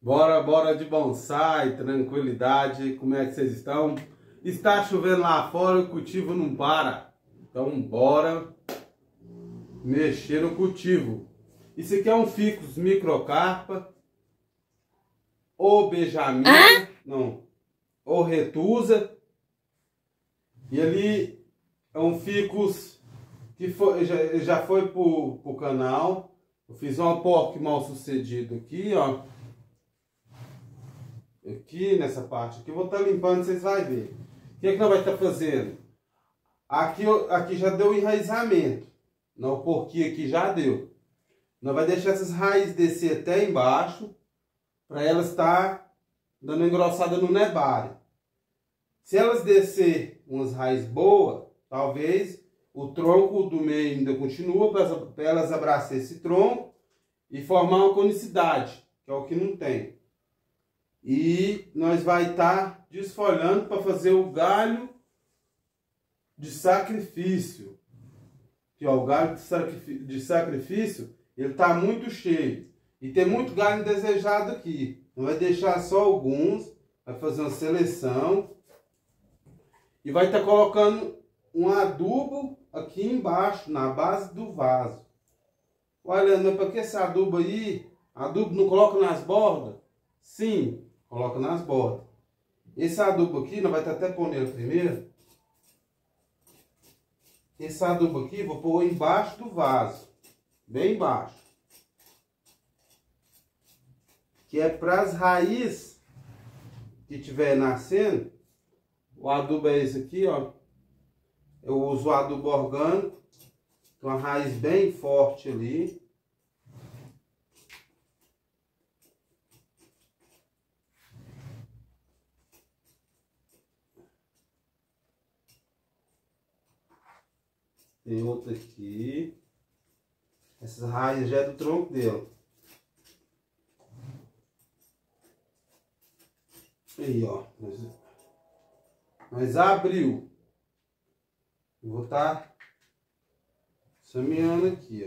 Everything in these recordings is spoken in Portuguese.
Bora de bonsai, tranquilidade, como é que vocês estão? Está chovendo lá fora e o cultivo não para. Então bora mexer no cultivo. Isso aqui é um ficus microcarpa, ou benjamina, não, ou retusa. E ali é um ficus que já foi pro canal. Eu fiz uma porca mal sucedido aqui, ó. Aqui nessa parte aqui, eu vou estar limpando, vocês vão ver. O que é que nós vamos estar fazendo? Aqui já deu enraizamento. O porquinho aqui já deu. Nós vamos deixar essas raízes descer até embaixo, para elas estar dando engrossada no nebário. Se elas descer umas raízes boas, talvez o tronco do meio ainda continua, para elas abraçar esse tronco e formar uma conicidade, que é o que não tem. E nós vai estar desfolhando para fazer o galho de sacrifício. Que ó, o galho de sacrifício, ele está muito cheio. E tem muito galho indesejado aqui. Não vai deixar só alguns, vai fazer uma seleção. E vai estar colocando um adubo aqui embaixo, na base do vaso. Olha, não é para que esse adubo aí, adubo não coloca nas bordas? Sim. Coloca nas bordas. Esse adubo aqui, nós vamos até pôr nele primeiro. Esse adubo aqui, vou pôr embaixo do vaso. Bem embaixo. Que é para as raízes que estiver nascendo. O adubo é esse aqui, ó. Eu uso o adubo orgânico. Tem uma raiz bem forte ali. Tem outra aqui. Essas raízes já é do tronco dele. Aí, ó. Mas abriu. Eu vou estar semeando aqui,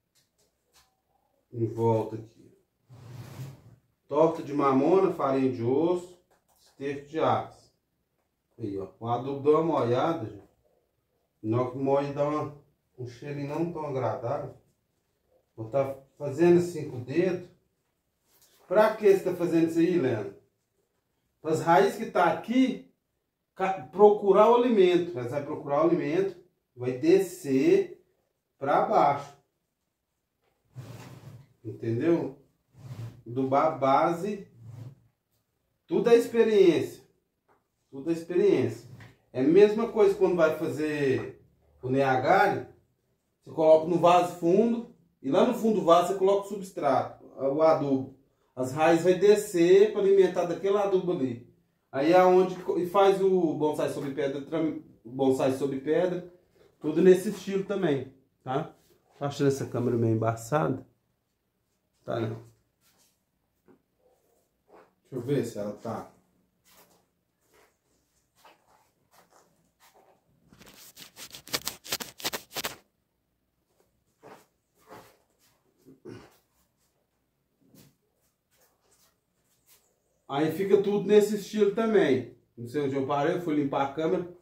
ó. Em volta aqui. Torta de mamona, farinha de osso, esterco de aço. Aí, ó. O adubo deu uma molhada, gente. Na hora que molha dá um cheirinho não tão agradável. Vou estar fazendo assim com o dedo. Pra que você está fazendo isso aí, Leandro? Para as raízes que estão aqui, procurar o alimento. Elas vão procurar o alimento, vai descer para baixo. Entendeu? Adubar a base. Tudo é experiência. Tudo é experiência. É a mesma coisa quando vai fazer o neagalho. Você coloca no vaso fundo. E lá no fundo do vaso você coloca o substrato, o adubo. As raízes vai descer para alimentar daquele adubo ali. Aí é onde faz o bonsai sobre pedra, bonsai sobre pedra. Tudo nesse estilo também, tá? Tô achando essa câmera meio embaçada. Tá, não. Deixa eu ver se ela tá. Aí fica tudo nesse estilo também. Não sei onde eu parei, eu fui limpar a câmera.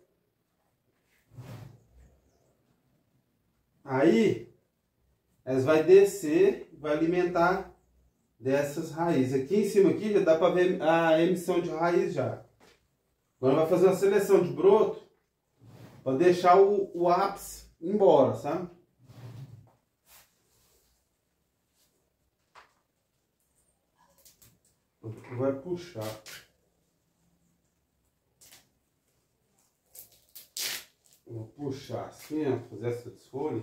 Aí, elas vai descer, vai alimentar dessas raízes. Aqui em cima aqui já dá para ver a emissão de raiz já. Agora vai fazer uma seleção de broto para deixar o ápice embora, sabe? Vai puxar. Vou puxar assim, ó, fazer essa desfolha.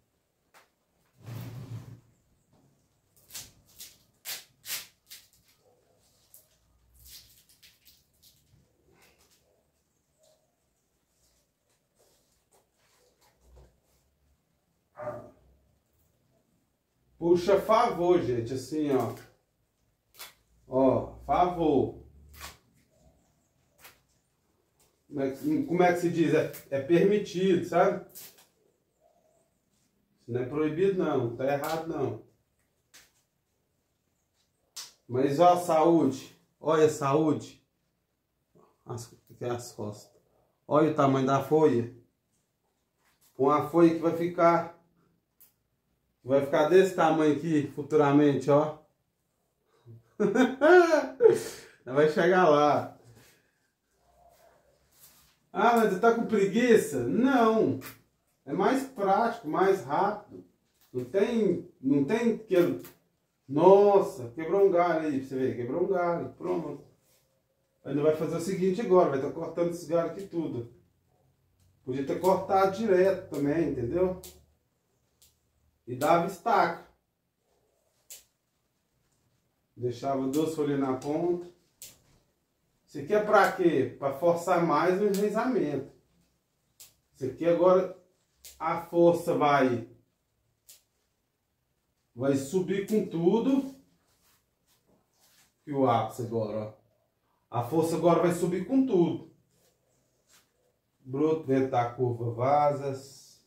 Puxa a favor, gente, assim, ó. Ó, favor. Como é que se diz? É permitido, sabe? Isso não é proibido não, tá errado não. Mas ó, saúde. Olha a saúde. As costas. Olha o tamanho da folha. Uma folha que vai ficar desse tamanho aqui futuramente, ó. Vai chegar lá. Ah, mas você tá com preguiça? Não. É mais prático, mais rápido. Não tem que... Nossa, quebrou um galho aí, pra você ver. Quebrou um galho, pronto. Ainda vai fazer o seguinte agora, vai estar cortando esses galhos aqui tudo. Podia ter cortado direto também, entendeu? E dava estaca. Deixava 2 folhas na ponta. Isso aqui é pra quê? Pra forçar mais o enraizamento. Isso aqui agora a força vai subir com tudo. E o ápice agora, ó. A força agora vai subir com tudo. Broto dentro da curva, vazas.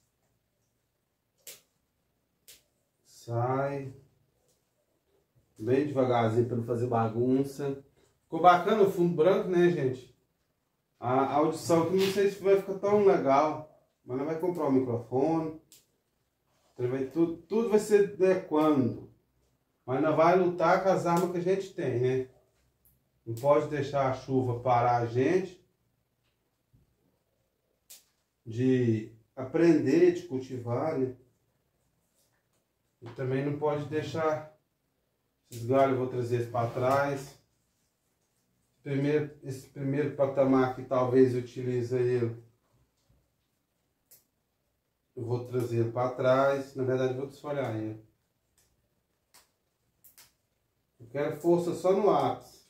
Sai. Bem devagarzinho para não fazer bagunça. Ficou bacana o fundo branco, né, gente? A audição aqui não sei se vai ficar tão legal. Mas nós vai comprar um microfone. Tudo vai ser adequando. Mas nós vai lutar com as armas que a gente tem, né? Não pode deixar a chuva parar a gente de aprender, de cultivar, né? E também não pode deixar esses galhos, eu vou trazer eles para trás. Esse primeiro patamar aqui, talvez eu utilize ele. Eu vou trazer ele para trás. Na verdade, eu vou desfolhar ele. Eu quero força só no ápice.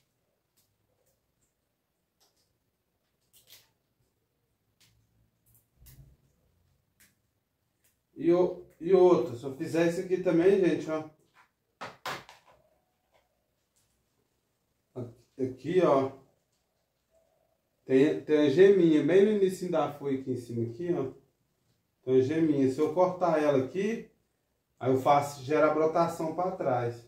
E outra, se eu fizer isso aqui também, gente, ó. Aqui, ó. Tem a geminha, bem no início da folha aqui em cima, aqui, ó. Tem a geminha. Se eu cortar ela aqui, aí eu faço gerar brotação para trás.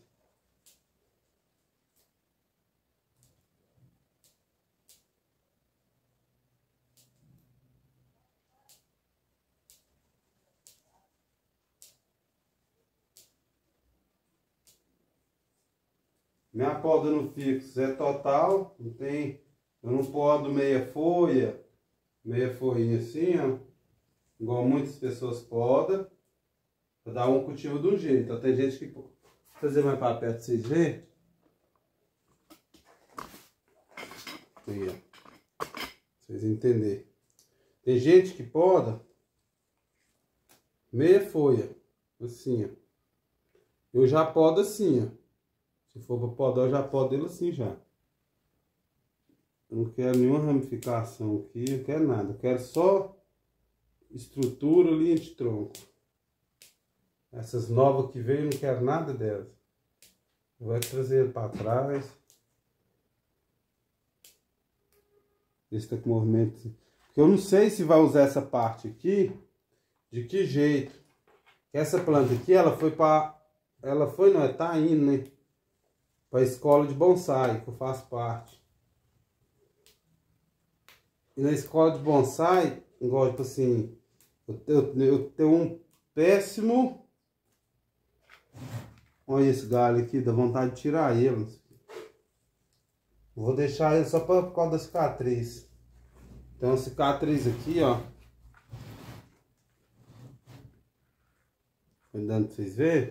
Minha poda no fixo é total, não tem, eu não podo meia folhinha assim, ó, igual muitas pessoas podam, para dar um cultivo de um jeito. Então, tem gente que, vou fazer mais para perto para vocês verem. Aí, ó, pra vocês entenderem. Tem gente que poda meia folha, assim, ó. Eu já podo assim, ó. Se for para podar, eu já podo ele assim já. Eu não quero nenhuma ramificação aqui, eu não quero nada. Eu quero só estrutura, linha de tronco. Essas novas que veio, eu não quero nada delas. Eu vou trazer ele para trás. Esse tá com movimento. Porque eu não sei se vai usar essa parte aqui de que jeito. Essa planta aqui, ela foi para... Ela foi, não é? Tá indo, né? Para a escola de bonsai, que eu faço parte. E na escola de bonsai, igual, tipo assim, eu tenho um péssimo... Olha esse galho aqui, dá vontade de tirar ele. Vou deixar ele só por causa da cicatriz. Então a cicatriz aqui, ó. Vai dando pra vocês verem.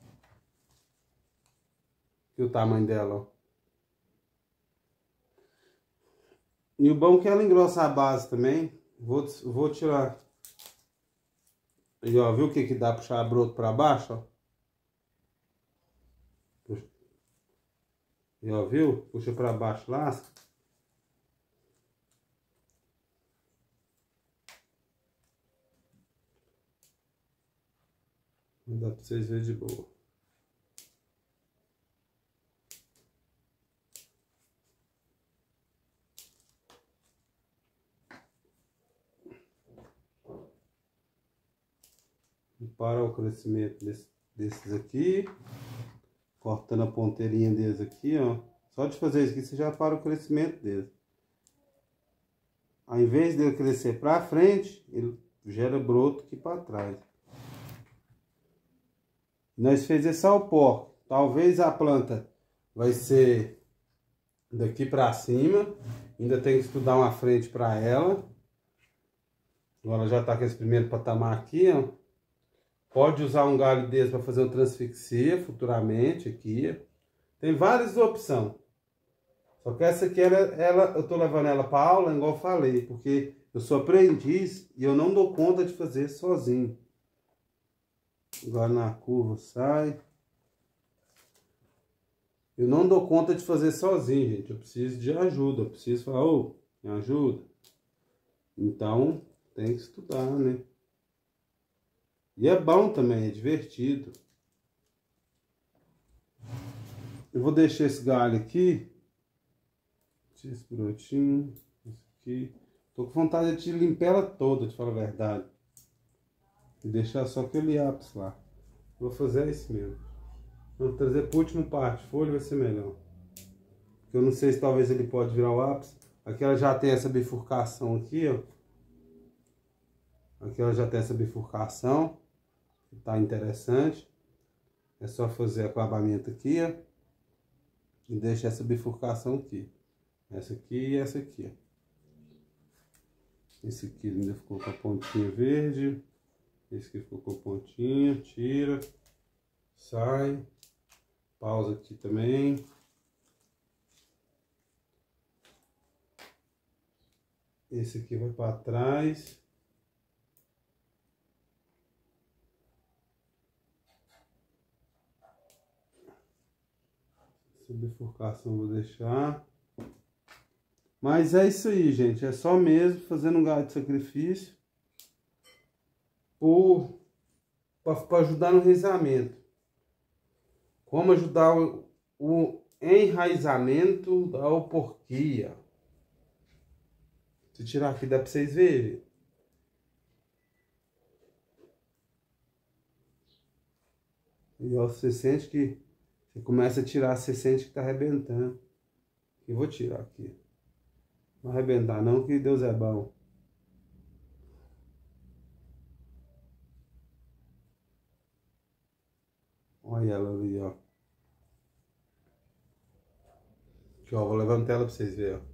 Aqui o tamanho dela, ó. E o bom é que ela engrossa a base também. Vou tirar. Aí, ó, viu o que dá pra puxar broto pra baixo, ó? E ó, viu? Puxa pra baixo, lasca. Não dá pra vocês verem de boa. Para o crescimento desses aqui. cortando a ponteirinha deles aqui, ó. Só de fazer isso aqui você já para o crescimento deles. Ao invés dele crescer para frente, ele gera broto aqui para trás. Nós fez esse alpórquio. Talvez a planta vai ser daqui para cima. Ainda tem que estudar uma frente para ela. Agora já está com esse primeiro patamar aqui, ó. Pode usar um galho desse para fazer uma transfixia futuramente aqui. Tem várias opções. Só que essa aqui, eu tô levando ela para aula, igual eu falei, porque eu sou aprendiz e eu não dou conta de fazer sozinho. Agora na curva sai. Eu não dou conta de fazer sozinho, gente. Eu preciso de ajuda. Eu preciso falar, ô, me ajuda. Então, tem que estudar, né? E é bom também, é divertido. Eu vou deixar esse galho aqui. Esse brotinho. Esse aqui. Tô com vontade de limpar ela toda, de falar a verdade. E deixar só aquele ápice lá. Vou fazer isso mesmo. Vou trazer pro último parte. Folha vai ser melhor. Porque eu não sei se talvez ele pode virar o ápice. Aqui ela já tem essa bifurcação aqui, ó. Aqui ela já tem essa bifurcação. Que tá interessante. É só fazer acabamento aqui, ó. E deixar essa bifurcação aqui. Essa aqui e essa aqui, ó. Esse aqui ainda ficou com a pontinha verde. Esse aqui ficou com a pontinha. Tira. Sai. Pausa aqui também. Esse aqui vai para trás. Essa bifurcação eu vou deixar. Mas é isso aí, gente. É só mesmo fazendo um galho de sacrifício. Para ajudar no enraizamento. Como ajudar o enraizamento da alporquia. Se tirar aqui dá para vocês verem. E ó, você sente que você começa a tirar, você sente que tá arrebentando. Eu vou tirar aqui. Não vai arrebentar não, que Deus é bom. Olha ela ali, ó. Aqui, ó, vou levantar ela pra vocês verem, ó.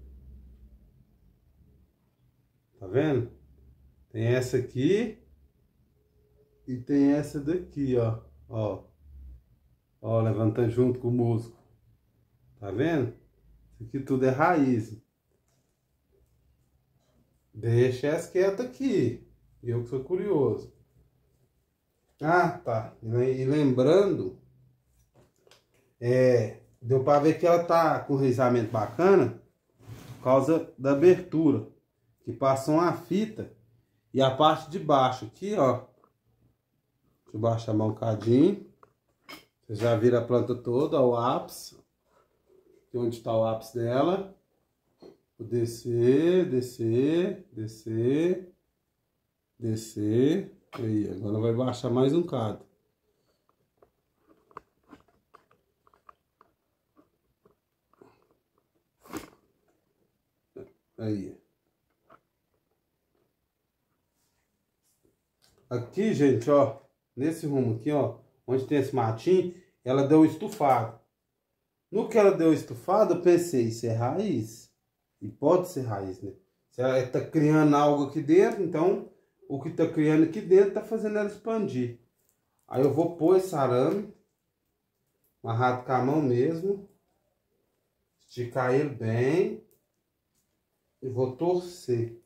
Tá vendo? Tem essa aqui. E tem essa daqui, ó. Ó. Ó, levantando junto com o musgo. Tá vendo? Isso aqui tudo é raiz. Deixa essa quieta aqui. Eu que sou curioso. Ah, tá. E lembrando, deu pra ver que ela tá com um enraizamento bacana por causa da abertura. Que passou uma fita e a parte de baixo aqui, ó. Deixa eu baixar um bocadinho. Vocês já viram a planta toda, ó, o ápice. Aqui onde está o ápice dela. Vou descer, descer, descer, descer. Aí, agora vai baixar mais um bocado. Aí. Aqui, gente, ó. Nesse rumo aqui, ó. Onde tem esse matinho, ela deu estufado. No que ela deu estufado, eu pensei, isso é raiz. E pode ser raiz, né? Se ela tá criando algo aqui dentro, então o que tá criando aqui dentro tá fazendo ela expandir. Aí eu vou pôr esse arame, amarrado com a mão mesmo, esticar ele bem e vou torcer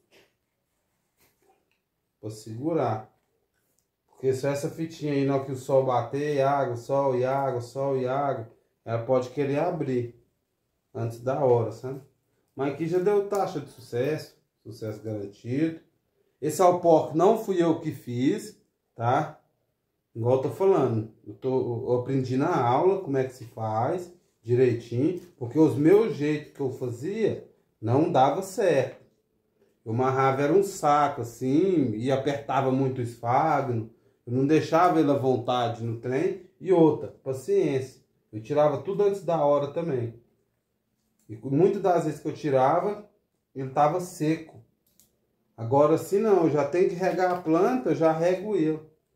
para segurar. Porque se essa fitinha aí, na hora que o sol bater, água, sol e água, sol e água, ela pode querer abrir antes da hora, sabe? Mas aqui já deu taxa de sucesso, sucesso garantido. Esse alpórquio não fui eu que fiz, tá? Igual eu tô falando, eu aprendi na aula como é que se faz direitinho, porque os meus jeitos que eu fazia não dava certo. Eu amarrava era um saco assim, e apertava muito o esfagno, eu não deixava ele à vontade no trem, e outra, paciência. Eu tirava tudo antes da hora também. E muitas das vezes que eu tirava, ele estava seco. Agora, se não, eu já tenho que regar a planta, eu já rego ele.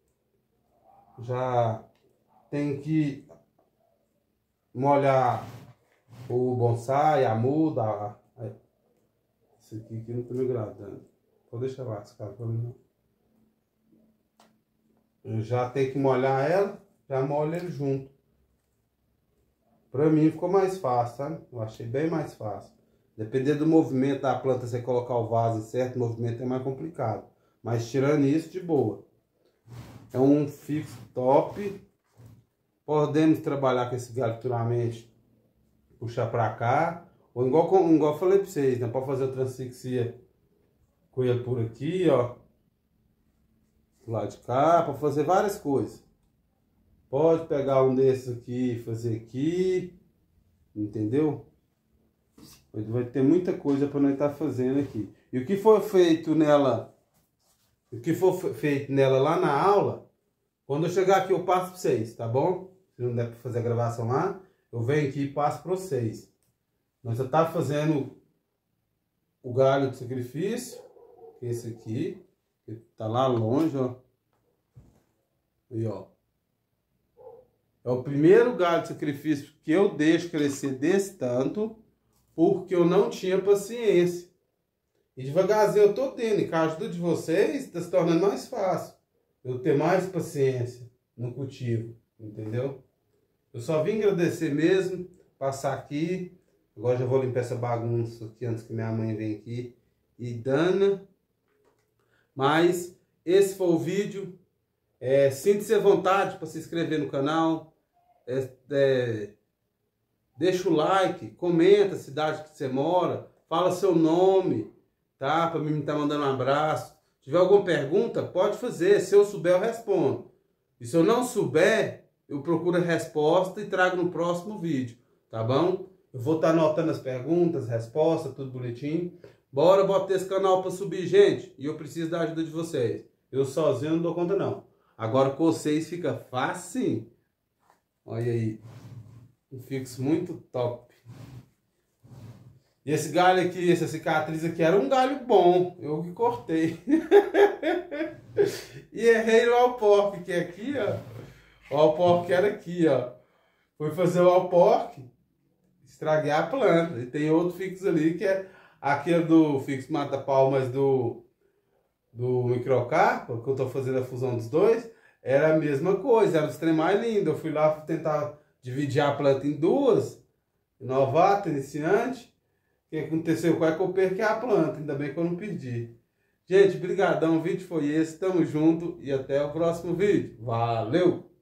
Já tenho que molhar o bonsai, a muda. Esse aqui não tá me agradando. Vou deixar lá, esse cara pra mim não. Eu já tenho que molhar ela, já molho ele junto. Pra mim ficou mais fácil, sabe? Eu achei bem mais fácil. Dependendo do movimento da planta, você colocar o vaso em certo movimento é mais complicado. Mas tirando isso, de boa. É um fixo top. Podemos trabalhar com esse galho futuramente. Puxar pra cá. Ou igual eu falei pra vocês, né? Pode fazer o transfixia com ele por aqui, ó. Do lado de cá, para fazer várias coisas. Pode pegar um desses aqui e fazer aqui. Entendeu? Vai ter muita coisa para nós estar fazendo aqui. E o que for feito nela, lá na aula, quando eu chegar aqui eu passo para vocês, tá bom? Se não der para fazer a gravação lá, eu venho aqui e passo para vocês. Nós já tá fazendo o galho de sacrifício, que é esse aqui, que tá lá longe, ó. Aí, ó. É o primeiro galho de sacrifício que eu deixo crescer desse tanto, porque eu não tinha paciência. E devagarzinho eu tô tendo, e com a ajuda de vocês, tá se tornando mais fácil. Eu ter mais paciência no cultivo, entendeu? Eu só vim agradecer mesmo, passar aqui. Agora já vou limpar essa bagunça aqui antes que minha mãe venha aqui e dana. Mas esse foi o vídeo. Sinta-se à vontade para se inscrever no canal. Deixa o like, comenta a cidade que você mora, fala seu nome, tá? Para mim estar mandando um abraço. Se tiver alguma pergunta, pode fazer. Se eu souber, eu respondo. E se eu não souber, eu procuro a resposta e trago no próximo vídeo, tá bom? Eu vou estar anotando as perguntas, respostas, tudo bonitinho. Bora botar esse canal para subir, gente. E eu preciso da ajuda de vocês. Eu sozinho não dou conta, não. Agora com vocês fica fácil. Olha aí. Um fixo muito top. E esse galho aqui, essa cicatriz aqui, era um galho bom. Eu que cortei. E errei no alporque, que é aqui, ó. O alporque era aqui, ó. Fui fazer o alporque, estraguei a planta. E tem outro fixo ali, que é aquele do fixo mata-palmas do microcarpa, que eu tô fazendo a fusão dos dois. Era a mesma coisa, era o trem mais lindo. Eu fui lá tentar dividir a planta em duas, novato, iniciante. O que aconteceu? Qual é que eu perdi a planta? Ainda bem que eu não pedi. Gente, brigadão, o vídeo foi esse. Tamo junto e até o próximo vídeo. Valeu!